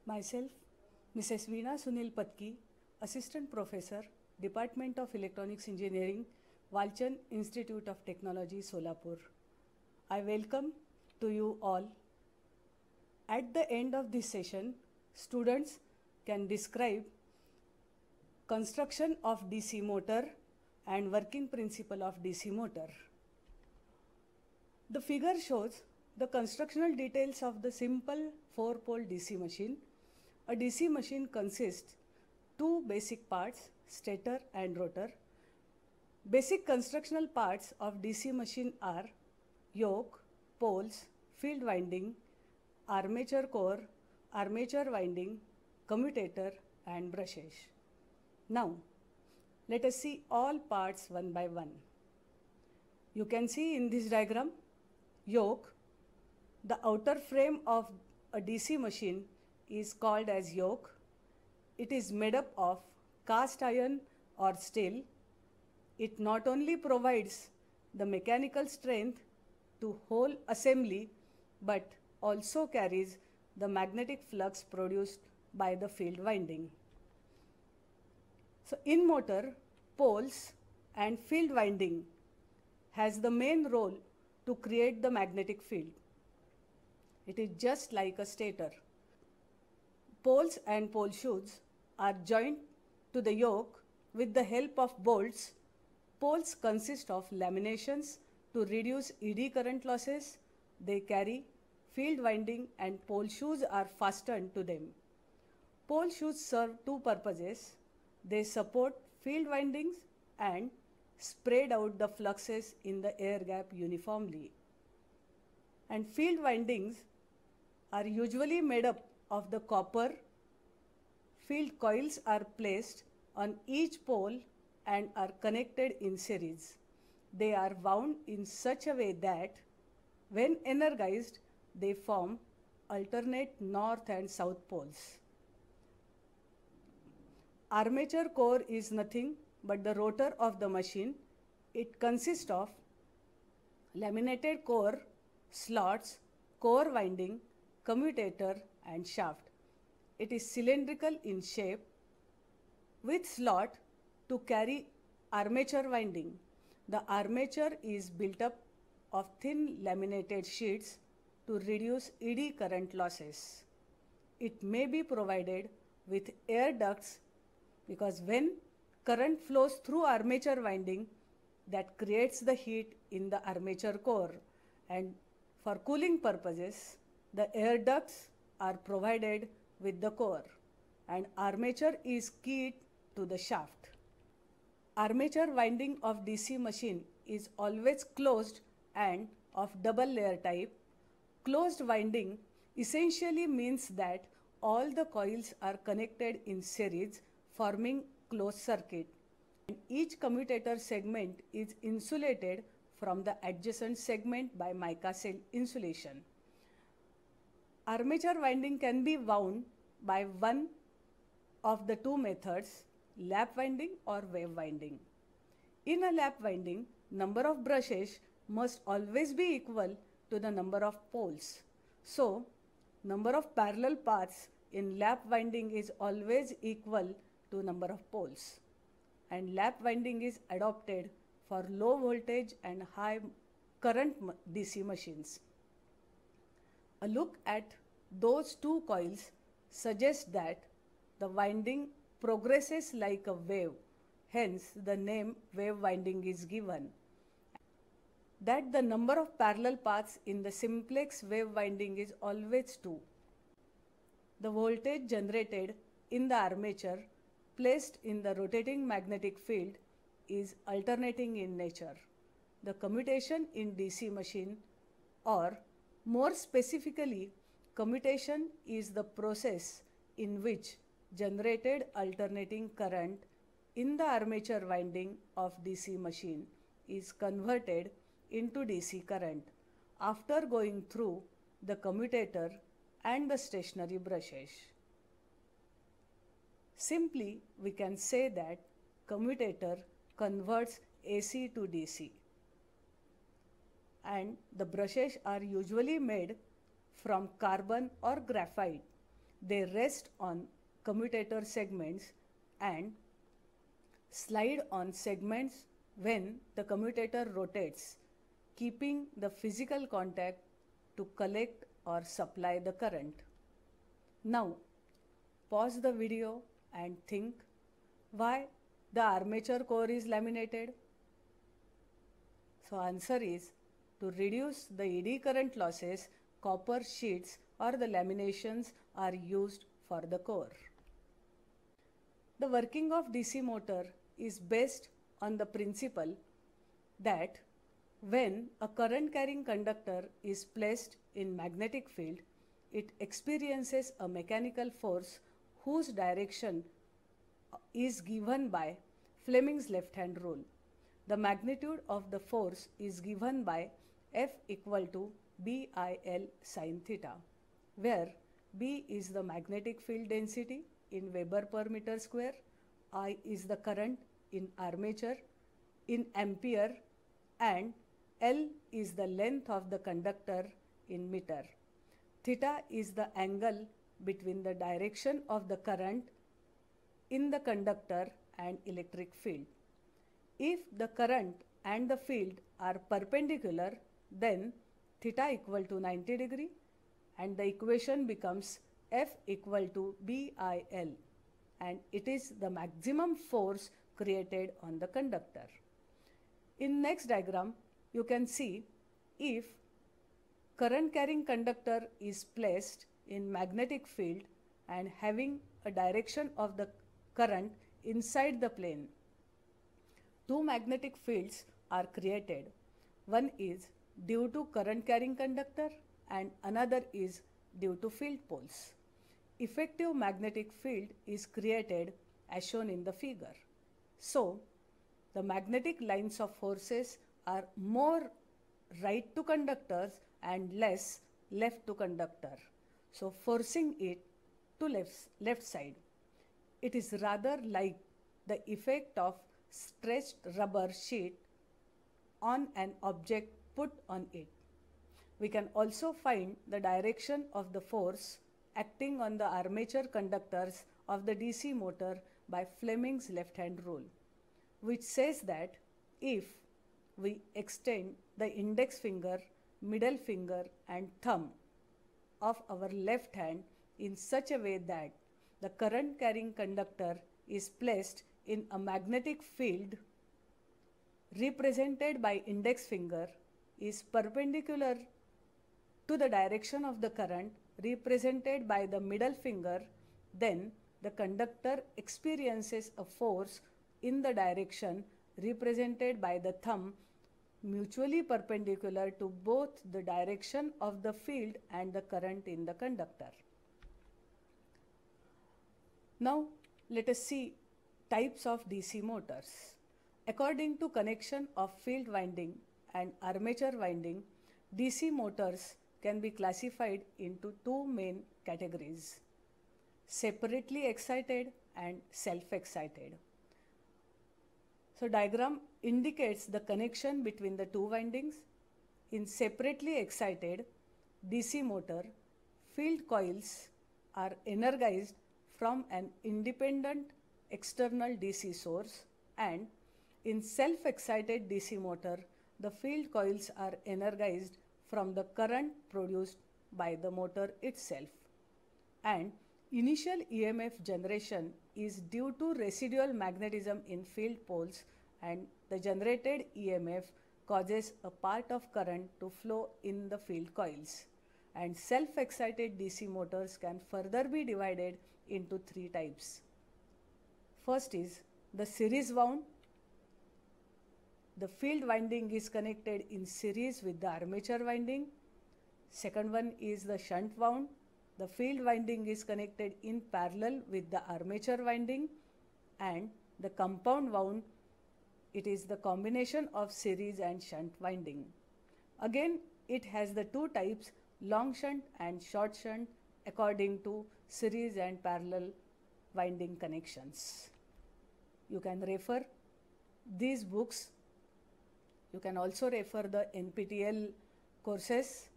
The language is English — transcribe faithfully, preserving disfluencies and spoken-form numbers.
Myself, Missus Veena Sunil Patki, Assistant Professor, Department of Electronics Engineering, Walchand Institute of Technology, Solapur. I welcome to you all. At the end of this session, students can describe construction of D C motor and working principle of D C motor. The figure shows the constructional details of the simple four-pole D C machine. A D C machine consists two basic parts, stator and rotor. Basic constructional parts of D C machine are yoke, poles, field winding, armature core, armature winding, commutator and brushes. Now, let us see all parts one by one. You can see in this diagram, yoke, the outer frame of a D C machine is called as yoke. It is made up of cast iron or steel. It not only provides the mechanical strength to whole assembly, but also carries the magnetic flux produced by the field winding. So in motor, poles and field winding has the main role to create the magnetic field. It is just like a stator. Poles and pole shoes are joined to the yoke with the help of bolts. Poles consist of laminations to reduce eddy current losses. They carry field winding and pole shoes are fastened to them. Pole shoes serve two purposes. They support field windings and spread out the fluxes in the air gap uniformly. And field windings are usually made up of the copper. Field coils are placed on each pole and are connected in series. They are wound in such a way that when energized, they form alternate north and south poles. Armature core is nothing but the rotor of the machine. It consists of laminated core, slots, core winding, commutator and shaft. It is cylindrical in shape with slot to carry armature winding. The armature is built up of thin laminated sheets to reduce eddy current losses. It may be provided with air ducts because when current flows through armature winding, that creates the heat in the armature core, and for cooling purposes, the air ducts are provided with the core and armature is keyed to the shaft. Armature winding of D C machine is always closed and of double layer type. Closed winding essentially means that all the coils are connected in series, forming closed circuit, and each commutator segment is insulated from the adjacent segment by mica cell insulation. Armature winding can be wound by one of the two methods, lap winding or wave winding. In a lap winding, number of brushes must always be equal to the number of poles. So, number of parallel paths in lap winding is always equal to number of poles. And lap winding is adopted for low voltage and high current D C machines. A look at those two coils suggests that the winding progresses like a wave, hence the name wave winding is given. That the number of parallel paths in the simplex wave winding is always two. The voltage generated in the armature placed in the rotating magnetic field is alternating in nature. The commutation in D C machine, or more specifically, commutation is the process in which generated alternating current in the armature winding of D C machine is converted into D C current after going through the commutator and the stationary brushes. Simply, we can say that commutator converts A C to D C, and the brushes are usually made from carbon or graphite They rest on commutator segments and slide on segments when the commutator rotates, keeping the physical contact to collect or supply the current. Now, pause the video and think why the armature core is laminated. So answer is to reduce the eddy current losses, copper sheets or the laminations are used for the core. The working of D C motor is based on the principle that when a current carrying conductor is placed in magnetic field, it experiences a mechanical force whose direction is given by Fleming's left-hand rule. The magnitude of the force is given by F equal to B I L sin theta, where B is the magnetic field density in Weber per meter square, I is the current in armature in ampere, and L is the length of the conductor in meter. Theta is the angle between the direction of the current in the conductor and electric field. If the current and the field are perpendicular, then theta equal to ninety degree and the equation becomes F equal to B I L, and it is the maximum force created on the conductor. In next diagram, you can see if current carrying conductor is placed in magnetic field and having a direction of the current inside the plane, two magnetic fields are created. One is due to current carrying conductor and another is due to field poles. Effective magnetic field is created as shown in the figure. So, the magnetic lines of forces are more right to conductors and less left to conductor, so forcing it to left, left side. It is rather like the effect of stretched rubber sheet on an object put on it. We can also find the direction of the force acting on the armature conductors of the D C motor by Fleming's left-hand rule, which says that if we extend the index finger, middle finger and thumb of our left hand in such a way that the current carrying conductor is placed in a magnetic field represented by index finger is perpendicular to the direction of the current represented by the middle finger, then the conductor experiences a force in the direction represented by the thumb mutually perpendicular to both the direction of the field and the current in the conductor. Now let us see types of D C motors. According to connection of field winding and armature winding, D C motors can be classified into two main categories: separately excited and self-excited. So diagram indicates the connection between the two windings. In separately excited D C motor, field coils are energized from an independent external D C source, and in self-excited D C motor, the field coils are energized from the current produced by the motor itself, and initial E M F generation is due to residual magnetism in field poles, and the generated E M F causes a part of current to flow in the field coils. And self-excited D C motors can further be divided into three types. First is the series wound. The field winding is connected in series with the armature winding. Second one is the shunt wound. The field winding is connected in parallel with the armature winding. And the compound wound, it is the combination of series and shunt winding. Again, it has the two types, long shunt and short shunt, according to series and parallel winding connections. You can refer these books. You can also refer the N P T E L courses